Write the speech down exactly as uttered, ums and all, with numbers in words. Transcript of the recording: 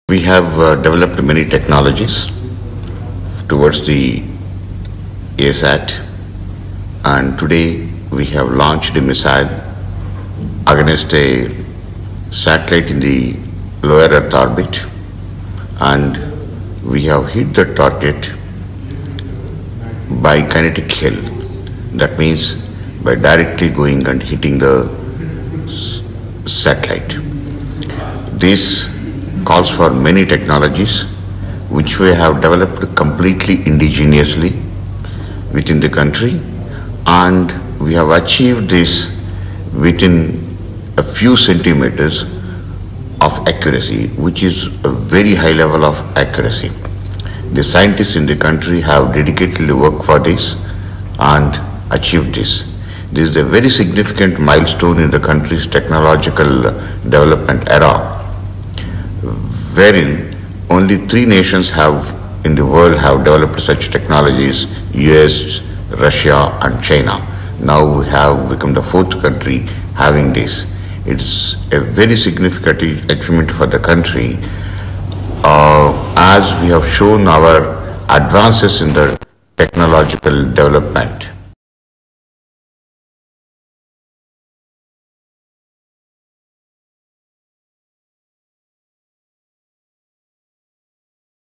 We have uh, developed many technologies towards the A SAT, and today we have launched a missile against a satellite in the lower Earth orbit, and we have hit the target by kinetic kill. That means by directly going and hitting the satellite. This calls for many technologies which we have developed completely indigenously within the country, and we have achieved this within a few centimeters of accuracy, which is a very high level of accuracy. The scientists in the country have dedicatedly worked for this and achieved this. This is a very significant milestone in the country's technological development era, wherein only three nations have in the world have developed such technologies: U S, Russia and China. Now we have become the fourth country having this. It's a very significant achievement for the country, uh, as we have shown our advances in the technological development.